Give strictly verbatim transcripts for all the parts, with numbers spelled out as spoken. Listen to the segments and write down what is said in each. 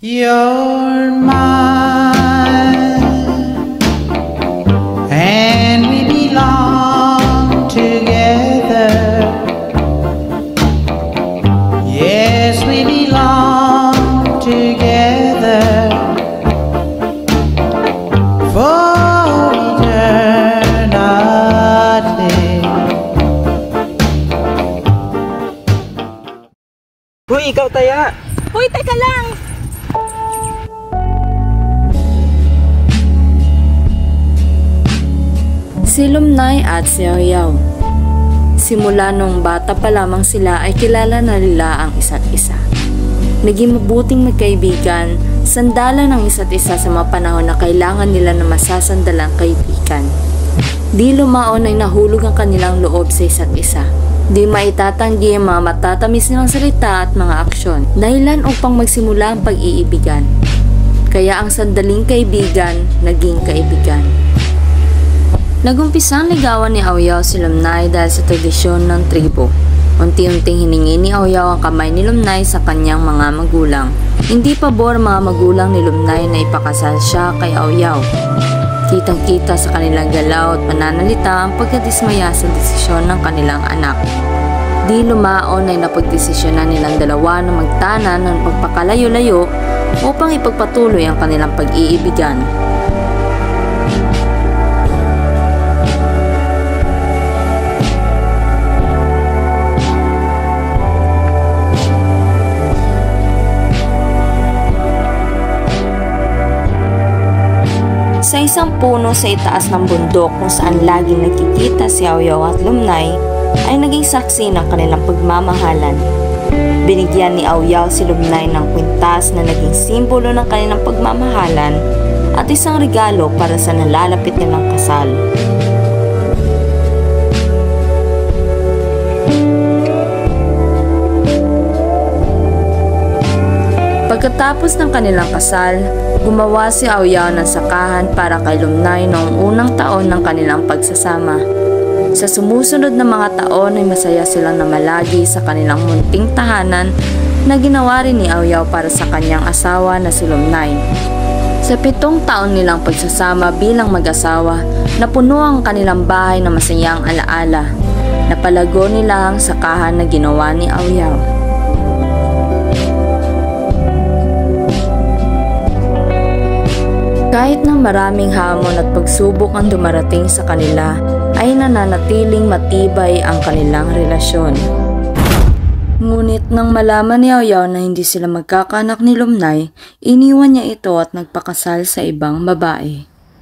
You're mine, and we belong together. Yes, we belong together for eternity. Hoy, ikaw taya! Hoy, teka lang! Si Lumnay at si Yaw-Yaw. Simula nung bata pa lamang sila ay kilala na nila ang isa't isa. Naging mabuting magkaibigan, sandalan ng isa't isa sa mga panahon na kailangan nila na masasandalang kaibigan. Di lumaon ay nahulog ang kanilang loob sa isa't isa. Di maitatanggi ang mga matatamis nilang salita at mga aksyon, dahilan upang magsimula ang pag-iibigan. Kaya ang sandaling kaibigan, naging kaibigan. Nagumpisang ligawan ni Yaw-Yaw si Lumnay dahil sa tradisyon ng tribo. Unti-unting hiningi ni Yaw-Yaw ang kamay ni Lumnay sa kanyang mga magulang. Hindi pabor mga magulang ni Lumnay na ipakasal siya kay Yaw-Yaw. Kitang-kita sa kanilang galaw at pananalita ang pagkadismaya sa desisyon ng kanilang anak. Di lumaon ay napagdesisyonan nilang dalawa na magtanan ng pagpakalayo-layo upang ipagpatuloy ang kanilang pag-iibigan. Sa isang puno sa itaas ng bundok kung saan laging nagkikita si Yaw-Yaw at Lumnay ay naging saksi ng kanilang pagmamahalan. Binigyan ni Yaw-Yaw si Lumnay ng kwintas na naging simbolo ng kanilang pagmamahalan at isang regalo para sa nalalapit nilang kasal. Pagkatapos ng kanilang kasal, gumawa si Yaw-Yaw ng sakahan para kay Lumnay noong unang taon ng kanilang pagsasama. Sa sumusunod na mga taon ay masaya silang namalagi sa kanilang munting tahanan na ginawa rin ni Yaw-Yaw para sa kanyang asawa na si Lumnay. Sa pitong taon nilang pagsasama bilang mag-asawa, napuno ang kanilang bahay na masayang alaala. Napalago nila ang sakahan na ginawa ni Yaw-Yaw. Kahit na maraming hamon at pagsubok ang dumarating sa kanila, ay nananatiling matibay ang kanilang relasyon. Ngunit nang malaman ni Yaw-Yaw na hindi sila magkakaanak ni Lumnay, iniwan niya ito at nagpakasal sa ibang babae.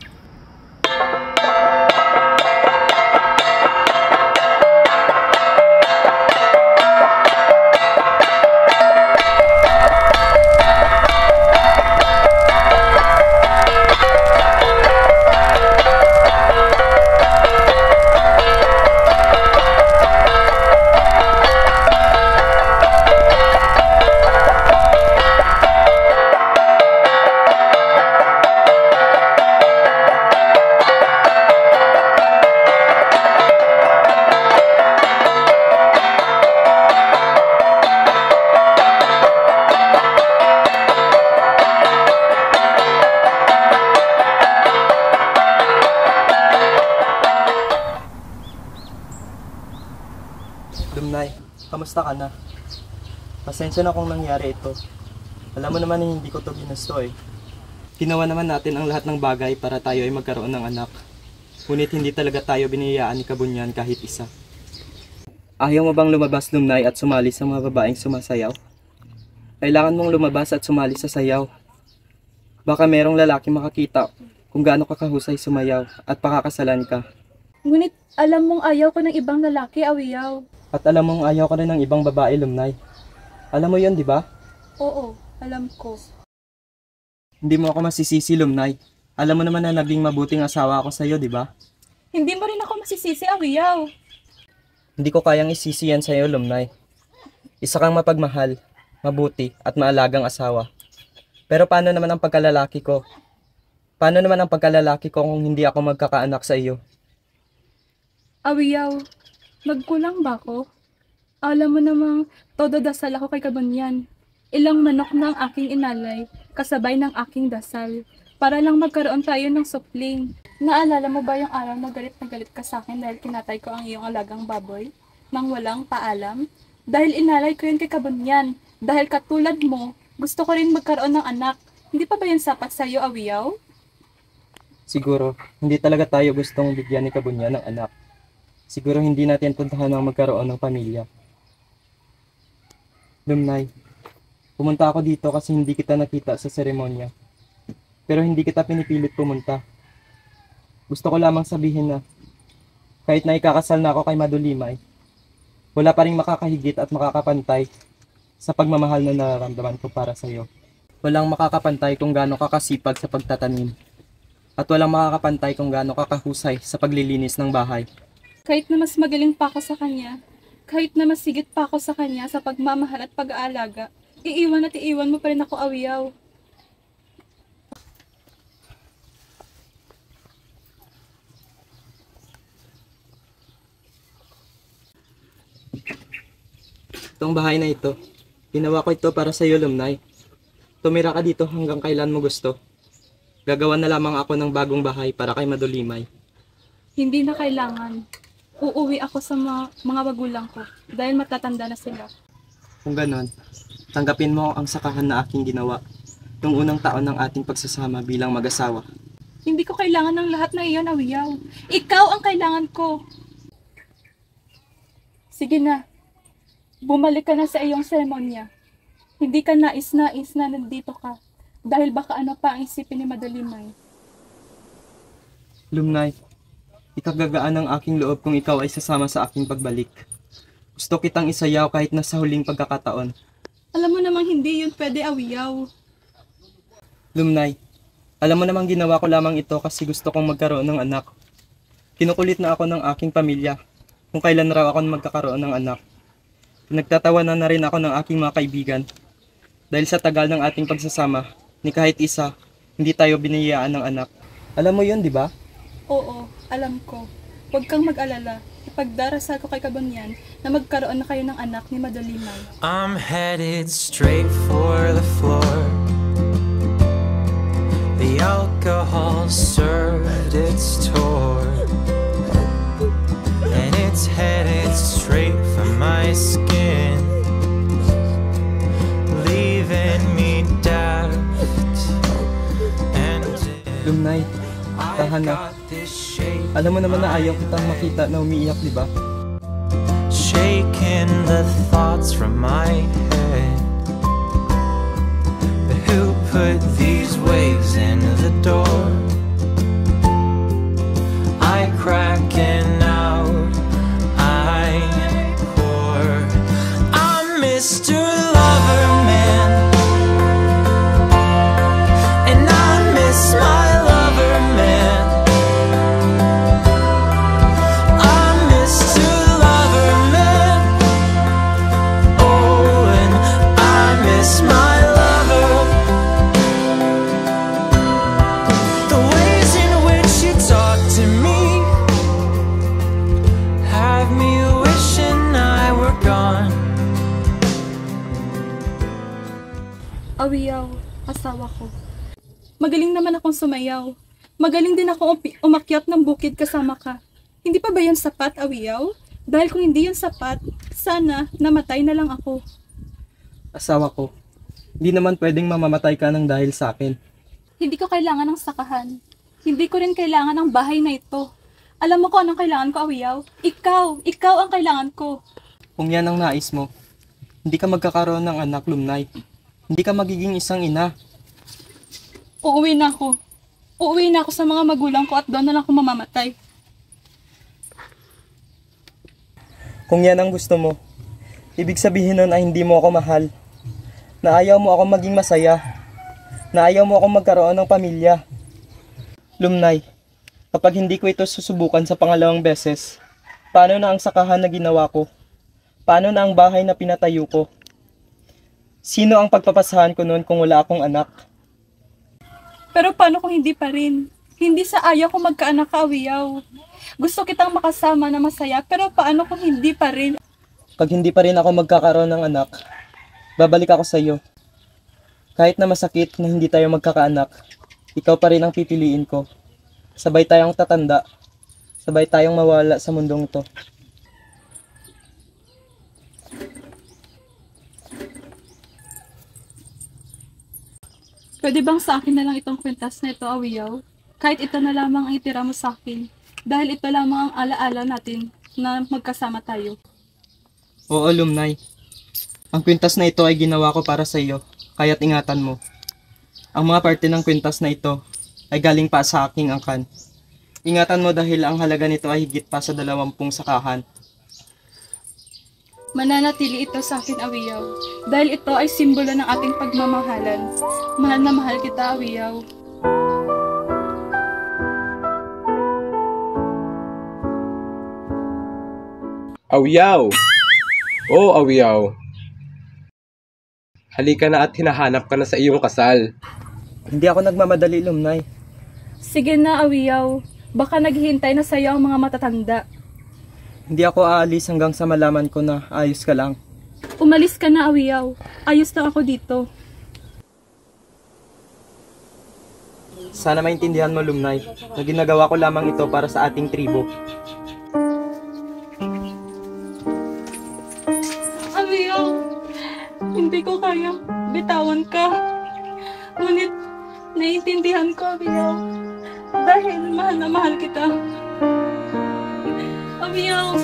Lumnay, kamusta ka na? Pasensya na kung nangyari ito. Alam mo naman na hindi ko to ginusto eh. Ginawa naman natin ang lahat ng bagay para tayo ay magkaroon ng anak. Ngunit hindi talaga tayo biniyayaan ni Kabunyan kahit isa. Ayaw mo bang lumabas, Lumnay, at sumali sa mga babaeng sumasayaw? Kailangan mong lumabas at sumali sa sayaw. Baka merong lalaki makakita kung gaano ka kahusay sumayaw at pakakasalan ka. Ngunit alam mong ayaw ko ng ibang lalaki, Yaw-Yaw. At alam mong ayaw ka rin ng ibang babae, Lumnay. Alam mo yun, di ba? Oo, alam ko. Hindi mo ako masisisi, Lumnay. Alam mo naman na naging mabuting asawa ako sa'yo, di ba? Hindi mo rin ako masisisi, Yaw-Yaw. Hindi ko kayang isisi yan sa'yo, Lumnay. Isa kang mapagmahal, mabuti, at maalagang asawa. Pero paano naman ang pagkalalaki ko? Paano naman ang pagkalalaki ko kung hindi ako magkakaanak sa iyo? Yaw-Yaw, nagkulang ba ako? Alam mo namang todo dasal ako kay Kabunyan. Ilang manok na ang aking inalay kasabay ng aking dasal, para lang magkaroon tayo ng supling. Naalala mo ba yung araw na galit na galit ka sa akin dahil kinatay ko ang iyong alagang baboy? Nang walang paalam? Dahil inalay ko yun kay Kabunyan. Dahil katulad mo, gusto ko rin magkaroon ng anak. Hindi pa ba yan sapat sa'yo, Awiyaw? Siguro, hindi talaga tayo gustong bigyan ni Kabunyan ng anak. Siguro hindi natin puntahan ang magkaroon ng pamilya. Lumnay, pumunta ako dito kasi hindi kita nakita sa seremonya. Pero hindi kita pinipilit pumunta. Gusto ko lamang sabihin na kahit na ikakasal na ako kay Madulimay, wala pa rin makakahigit at makakapantay sa pagmamahal na nararamdaman ko para sa iyo. Walang makakapantay kung gaano ka kasipag sa pagtatanim. At walang makakapantay kung gaano ka kahusay sa paglilinis ng bahay. Kahit na mas magaling pa ako sa kanya, kahit na mas sigit pa ako sa kanya sa pagmamahal at pag-aalaga, iiwan at iiwan mo pa rin ako, Awiyaw. Itong bahay na ito, ginawa ko ito para sa iyo, Lumnay. Tumira ka dito hanggang kailan mo gusto. Gagawa na lamang ako ng bagong bahay para kay Madulimay. Hindi na kailangan. Uuwi ako sa mga, mga magulang ko dahil matatanda na sila. Kung ganon, tanggapin mo ang sakahan na aking ginawa noong unang taon ng ating pagsasama bilang mag-asawa. Hindi ko kailangan ng lahat na iyon, Awiyaw. Ikaw ang kailangan ko. Sige na. Bumalik ka na sa iyong seremonya. Hindi ka nais-nais na nandito ka dahil baka ano pa ang isipin ni Madulimay. Lumnay, ikagagaan ng aking loob kung ikaw ay sasama sa aking pagbalik. Gusto kitang isayaw kahit na sa huling pagkakataon. Alam mo namang hindi yun pwede, Awiyaw. Lumnay, alam mo namang ginawa ko lamang ito kasi gusto kong magkaroon ng anak. Kinukulit na ako ng aking pamilya kung kailan raw ako magkakaroon ng anak. Nagtatawanan na rin ako ng aking mga kaibigan. Dahil sa tagal ng ating pagsasama, ni kahit isa, hindi tayo biniyayaan ng anak. Alam mo yun, di ba? Oo, alam ko. Huwag kang mag-alala. Ipagdarasal ko kay Kabunyan na magkaroon na kayo ng anak ni Madulimay. I'm headed straight for the floor. The alcohol served its tour, and it's headed straight for my skin, leaving me daft and Lumnay, tahan na. Alam mo naman na ayaw kitang makita na umiiyak, di ba? shaking the thoughts from my head. But who put these waves in the door? I cracking out, I pour. I'm Mister Loverman, and I miss my lover man. I'm Mister Loverman, oh, and I miss my lover. The ways in which you talk to me have me wishing I were gone. Awiyaw, asawa ko. Magaling naman akong sumayaw. Magaling din ako upi- umakyat ng bukid kasama ka. Hindi pa ba yan sapat, Awiyaw? Dahil kung hindi yan sapat, sana namatay na lang ako. Asawa ko, hindi naman pwedeng mamamatay ka ng dahil sa akin. Hindi ko kailangan ng sakahan. Hindi ko rin kailangan ng bahay na ito. Alam mo kung anong kailangan ko, Awiyaw? Ikaw! Ikaw ang kailangan ko. Kung yan ang nais mo, hindi ka magkakaroon ng anak, Lumnay. Hindi ka magiging isang ina. Uuwi na ako. Uuwi na ako sa mga magulang ko at doon na lang ako mamamatay. Kung yan ang gusto mo, ibig sabihin nun ay hindi mo ako mahal. Na ayaw mo akong maging masaya. Na ayaw mo akong magkaroon ng pamilya. Lumnay, kapag hindi ko ito susubukan sa pangalawang beses, paano na ang sakahan na ginawa ko? Paano na ang bahay na pinatayo ko? Sino ang pagpapasahan ko noon kung wala akong anak? Pero paano kung hindi pa rin? Hindi sa ayaw ko magkaanak ka, Awiyaw. Gusto kitang makasama na masaya, pero paano kung hindi pa rin? Pag hindi pa rin ako magkakaroon ng anak, babalik ako sa iyo. Kahit na masakit na hindi tayo magkakaanak, ikaw pa rin ang pipiliin ko. Sabay tayong tatanda, sabay tayong mawala sa mundong ito. Pwede bang sa akin na lang itong kwintas na ito, Awiyaw? Kahit ito na lamang ang itira mo sa akin. Dahil ito lamang ang alaala natin na magkasama tayo. Oo, Lumnay. Ang kwintas na ito ay ginawa ko para sa iyo, kaya't ingatan mo. Ang mga parte ng kwintas na ito ay galing pa sa aking angkan. Ingatan mo dahil ang halaga nito ay higit pa sa dalawampung sakahan. Mananatili ito sa akin, Awiyaw. Dahil ito ay simbolo ng ating pagmamahalan. Mahal na mahal kita, Awiyaw. Awiyaw! Oo, Awiyaw. Halika na at hinahanap ka na sa iyong kasal. Hindi ako nagmamadali, Lumnay. Sige na, Awiyaw. Baka naghihintay na sa'yo ang mga matatanda. Hindi ako aalis hanggang sa malaman ko na ayos ka lang. Umalis ka na, Awiyaw. Ayos lang ako dito. Sana maintindihan mo, Lumnay, na ginagawa ko lamang ito para sa ating tribo. Awiyaw, hindi ko kaya bitawan ka. Ngunit naiintindihan ko, Awiyaw. Dahil mahal na mahal kita. Awiyaw.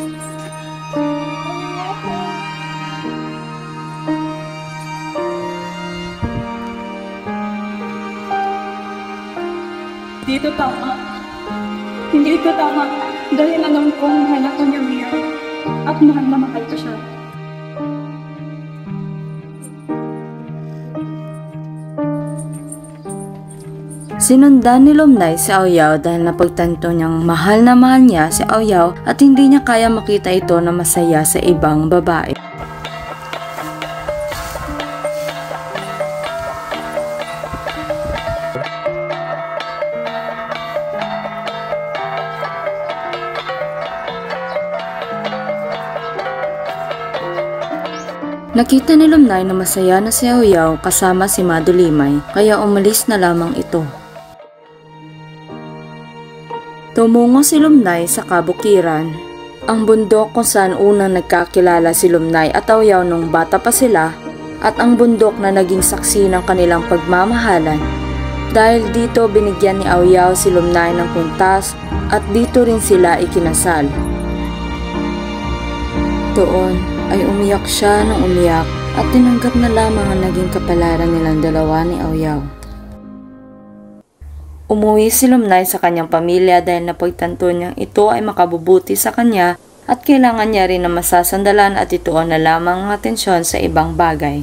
Dito tama. Hindi ito tama. Dahil alam ko mahal ako niya, Awiyaw. At mahal na mahal ko siya. Sinundan ni Lumnay si Awiyaw dahil napagtanto niyang mahal na mahal niya si Awiyaw at hindi niya kaya makita ito na masaya sa ibang babae. Nakita ni Lumnay na masaya na si Awiyaw kasama si Madulimay kaya umalis na lamang ito. Tumungo si Lumnay sa kabukiran, ang bundok kung saan unang nagkakilala si Lumnay at Awiyaw nung bata pa sila at ang bundok na naging saksi ng kanilang pagmamahalan. Dahil dito binigyan ni Awiyaw si Lumnay ng kwintas at dito rin sila ikinasal. Doon ay umiyak siya ng umiyak at tinanggap na lamang ang naging kapalaran nilang dalawa ni Awiyaw. Umuwi si Lumnay sa kanyang pamilya dahil napagtanto niyang ito ay makabubuti sa kanya at kailangan niya rin na masasandalan at ituon na lamang ang atensyon sa ibang bagay.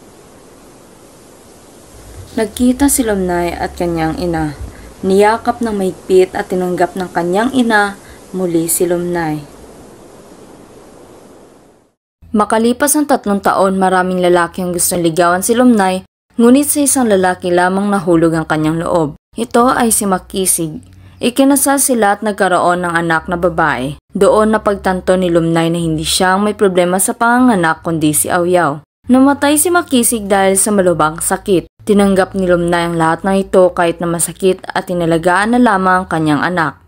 Nagkita si Lumnay at kanyang ina. Niyakap ng mahigpit at tinanggap ng kanyang ina muli si Lumnay. Makalipas ang tatlong taon, maraming lalaki ang gustong ligawan si Lumnay, ngunit sa isang lalaki lamang nahulog ang kanyang loob. Ito ay si Makisig. Ikinasal sila at nagkaroon ng anak na babae. Doon napagtanto ni Lumnay na hindi siya ang may problema sa panganganak kundi si Awiyaw. Namatay si Makisig dahil sa malubhang sakit. Tinanggap ni Lumnay ang lahat ng ito kahit na masakit at inalagaan na lamang ang kanyang anak.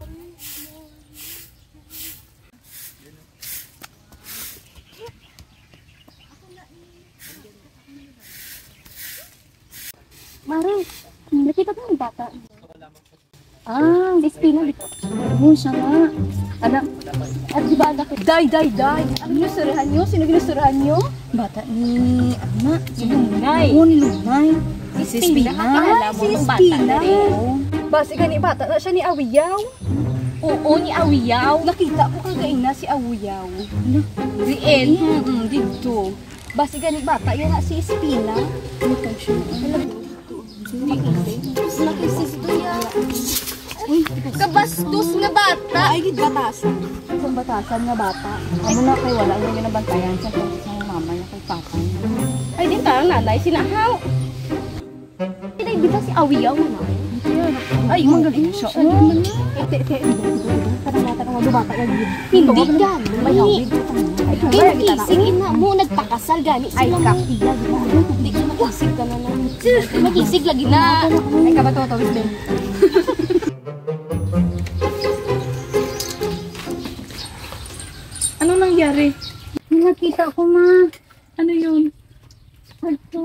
Marang, nakita ko ng bata. Ah, si Spina dito. Oo, siya nga. Anak, at di ba anak? Day, day, day. Ano ginusurahan nyo? Sino ginusurahan nyo? Bata ni Ama. Si Lunay. Oo, ni Lunay. Si Spina. Ah, si Spina. Basi gani bata na siya ni Awiyaw. Oo, ni Awiyaw. Nakita ko kagain na si Awiyaw. Ano? Riel? Hmm, dito. Basi gani bata, yan na si Spina. Ano ka siya? Nakisis to yan. Uy, kabastos nga bata. Ay, batasan. Isang batasan nga bata. Ano na kay wala yung ginabantayan sa sa mama niya kay papa niya. Ay, din tarang nanay, sinahaw. Hindi, di ba si Awiyaw na? Ay, magaling siya. Oh. Ete, ete, karangatan ang mga bata yan. Hindi gani. May hawid. Ay, kising ina mo, nagpakasal gani. Ay, kakiya. Hindi ka makisig ka na lang. Magisig lagi na. Ay, kabato to, Ben. Anong nangyari? May nakita ko, ma. Ano yun? Ito.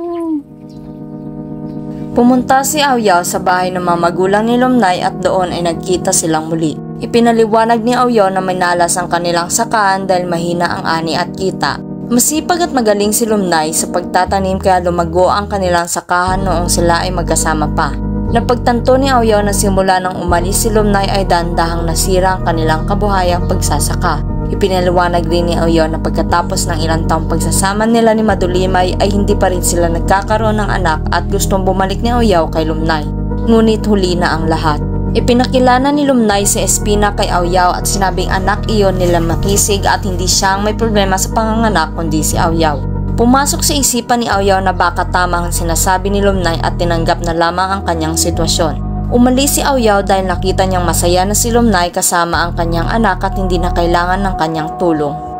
Pumunta si Aoyao sa bahay ng mga magulang ni Lumnay at doon ay nagkita silang muli. Ipinaliwanag ni Aoyao na may nalas ang kanilang sakahan dahil mahina ang ani at kita. Masipag at magaling si Lumnay sa pagtatanim kaya lumago ang kanilang sakahan noong sila ay magkasama pa. Napagtanto ni Aoyao na simula nang umalis si Lumnay ay dandahang nasira ang kanilang kabuhayang pagsasaka. Ipinaliwanag rin ni Aoyao na pagkatapos ng ilang taong pagsasama nila ni Madulimay ay hindi pa rin sila nagkakaroon ng anak at gustong bumalik ni Aoyao kay Lumnay. Ngunit huli na ang lahat. Ipinakilala ni Lumnay si Espina kay Aoyao at sinabing anak iyon nila Makisig at hindi siyang may problema sa panganganak kundi si Aoyao. Pumasok sa isipan ni Aoyao na baka tama ang sinasabi ni Lumnay at tinanggap na lamang ang kanyang sitwasyon. Umalis si Aoyao dahil nakita niyang masaya na si Lumnay kasama ang kanyang anak at hindi na kailangan ng kanyang tulong.